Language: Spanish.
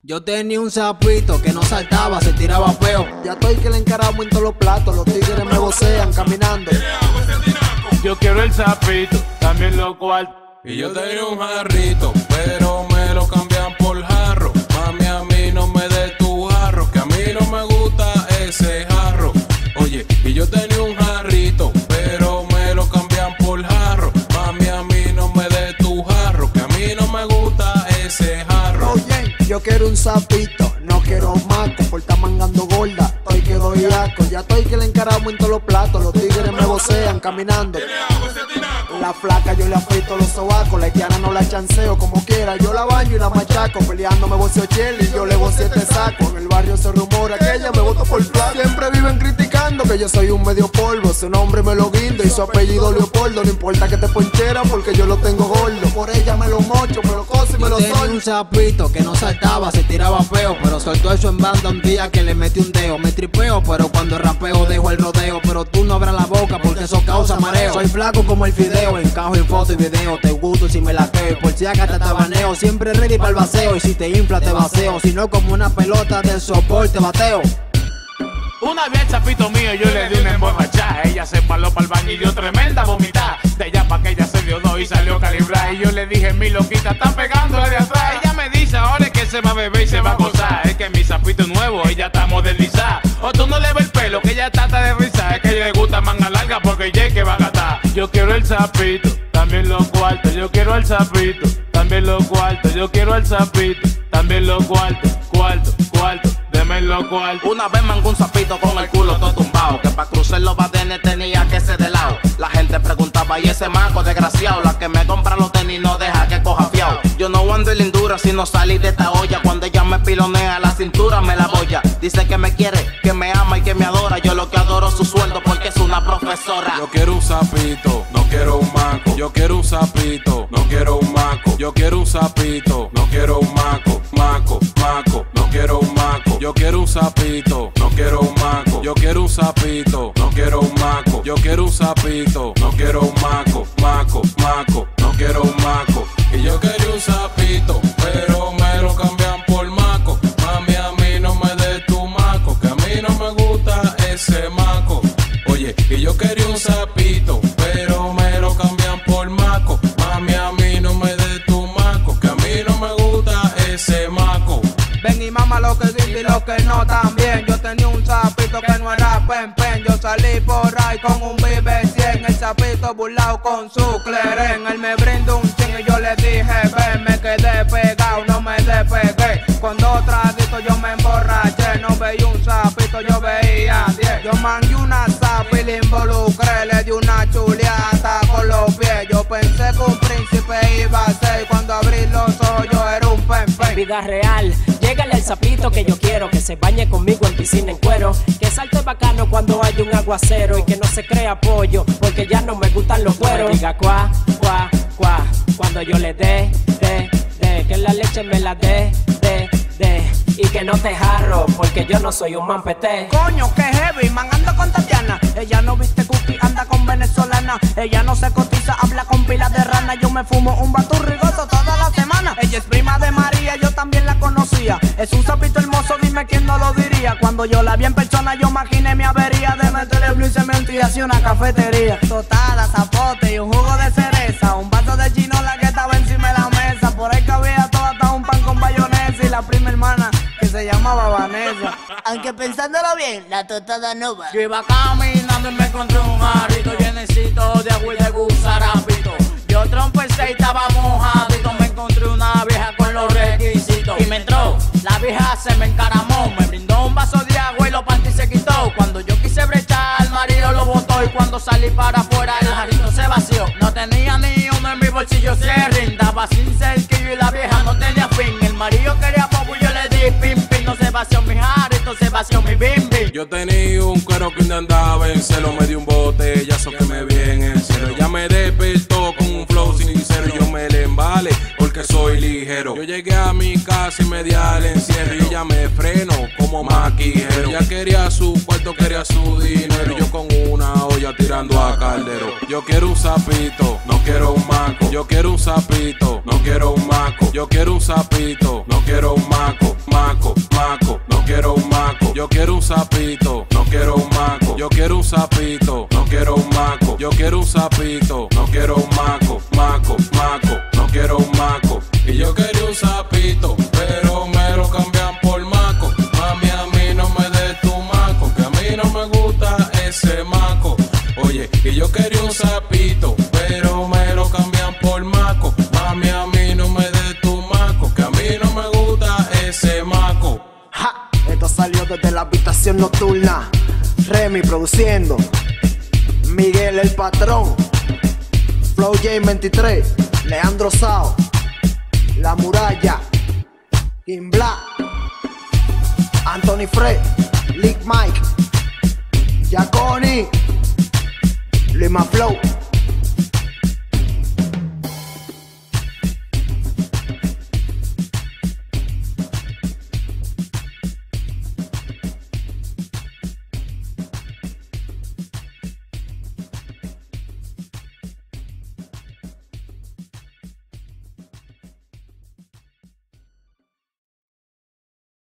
Yo tenía un sapito que no saltaba, se tiraba peo. Ya estoy que le encaramos en todos los platos, los tigres me vocean caminando. Yo quiero el sapito, también lo cuartos. Y yo tenía un jarrito, pero me lo cambian por jarro. Mami, a mí no me des tu jarro, que a mí no me gusta ese jarro. Oye, y yo tenía un jarrito, pero me lo cambian por jarro. Mami, a mí no me des tu jarro, que a mí no me gusta ese jarro. Oye, yo quiero un sapito, no quiero maco, por estar mangando gorda. Estoy que doy asco, ya estoy que le encaramos en todos los platos, los tigres me vocean caminando. La flaca yo le afeito los sobacos, la haitiana no la chanceo como quiera, yo la baño y la machaco, peleando me voceo cheli y yo le voceo este saco. En el barrio se rumora que ella me votó por flaco. Siempre viven criticando que yo soy un medio polvo, su nombre me lo guindo y su apellido Leopoldo. No importa que te ponchera porque yo lo tengo gordo, por ella me lo mocho, me lo coso y me lo Yo tenía un sapito que no saltaba, se tiraba feo, pero soltó eso en banda un día que le metí un dedo. Me tripeo, pero cuando rapeo dejo el rodeo, pero tú no abras la boca porque eso causa mareo. Soy flaco como el fideo, encajo en foto y video, te gusto si me laqueo y por si acá te tabaneo. Siempre ready para el vaceo y si te infla te vaceo, si no como una pelota de soporte bateo. Una vez el sapito mío yo le di una emborrachada. Ella se paró para el baño y dio tremenda vomitada. De ella pa' que ella se dio dos y salió calibrada. Y yo le dije, mi loquita, están pegándole de atrás. Ella me dice, ahora es que se va a beber y se va a gozar. Es que mi sapito es nuevo, ella está modernizada. O tú no le ves el pelo, que ella trata de risa. Es que a ella le gusta manga larga porque ella es que va a gastar. Yo quiero el sapito, también los cuartos. Yo quiero el sapito, también los cuartos. Yo quiero el sapito, también los cuartos. Cuarto, deme los cuartos. Una vez mangó un sapito con el culo todo tumbado, que pa' cruzar los badenes tenía que ser de lado. La gente preguntaba, ¿y ese maco desgraciado? La que me compra los tenis no deja que coja fiao. Yo no ando en lindura si no salí de esta olla. Cuando ella me pilonea la cintura me la boya. Dice que me quiere, que me ama y que me adora. Yo lo que adoro es su sueldo porque es una profesora. Yo quiero un sapito, no quiero un maco. Yo quiero un sapito, no quiero un maco. Yo quiero un sapito, no quiero un maco. Maco, no quiero un maco. Yo quiero un sapito, no quiero un maco. Yo quiero un sapito, no quiero un maco. Yo quiero un sapito, no quiero un maco. Maco, no quiero un maco. Y yo quería un sapito, pero me lo cambian por maco. Mami, a mí no me des tu maco, que a mí no me gusta ese maco. Oye, y yo quería un sapito, pero me lo cambian por maco. Mami, a mí no me des tu maco, que a mí no me gusta ese maco. Ven y mama lo que dice y lo que no también. Yo tenía un sapito que no era pen. Yo salí por ahí con un Vive 100. El sapito burlao con su cleren. Él me brindó un ching y yo le dije ven. Me quedé pegado, no me despegué. Con dos traguitos yo me emborraché. No veía un sapito, yo veía 10. Yo mangué una sapa y le involucré. Le di una chuleata con los pies. Yo pensé que un príncipe iba a ser. Y cuando abrí los ojos yo era un pen. Vida real, llégale al sapito que yo quiero, que se bañe conmigo en piscina en cuero, que salte bacano cuando hay un aguacero y que no se crea pollo, porque ya no me gustan los cueros. Diga cuá, cuando yo le dé, que la leche me la dé, y que no te jarro, porque yo no soy un mampete. Coño, que heavy, mangando con Tatiana. Ella no viste cookie, anda con venezolana. Ella no se cotiza, habla con pila de rana. Yo me fumo un baturrigoso toda la semana. Ella es prima de María, yo también la conocía. Es un sapito hermoso, dime quién no lo diría. Cuando yo la vi en persona, yo imaginé mi avería de meterle blue y cemento y así una cafetería. Totada, zapote y un jugo de cereza. Un vaso de chinola que estaba encima de la mesa. Por ahí cabía todo, hasta un pan con bayonesa. Y la prima hermana que se llamaba Vanessa. Aunque pensándolo bien, la totada no va. Yo iba caminando y me encontré un jarrito llenecito de agua y de gusarapito. Yo trompecé y estaba mojadito. Me encontré una vieja con los requisitos y me entró, la vieja se me encaramó. Me brindó un vaso de agua y los panties se quitó. Cuando yo quise brechar, el marido lo botó. Y cuando salí para afuera, el jarrito se vació. No tenía ni uno en mi bolsillo, se rindaba sin cerquillo y la vieja no tenía fin. El marido quería poco y yo le di pim pim. No se vació mi jarrito, se vació mi bim bim. Yo tenía un cuero que andaba en celo, me dio un botellazo que me vi en el cielo. Ella me despertó con un flow sincero y yo me le embale porque soy ligero. Yo llegué a mi casa y me di al encierro y ella me frenó como maquijero. Ella quería su cuarto, quería su dinero y yo con una olla tirando a caldero. Yo quiero un sapito, no quiero un maco. Yo quiero un sapito, no quiero un maco. Yo quiero un sapito, no quiero un maco. sapito, no quiero un maco. Yo quiero un sapito, no quiero un maco. Maco, maco, no quiero un maco. Y yo quería un sapito, pero me lo cambian por maco. Mami, a mí no me des tu maco, que a mí no me gusta ese maco. Oye, y yo quería un sapito, pero me lo cambian por maco. Mami, a mí no me des tu maco, que a mí no me gusta ese maco. Ja, esto salió desde la habitación nocturna. Remy produciendo, Miguel el patrón, Flow J 23, Leandro Sao, La Muralla, Kim Black, Anthony Fred, Lick Mike, Giaconi, Lima Flow.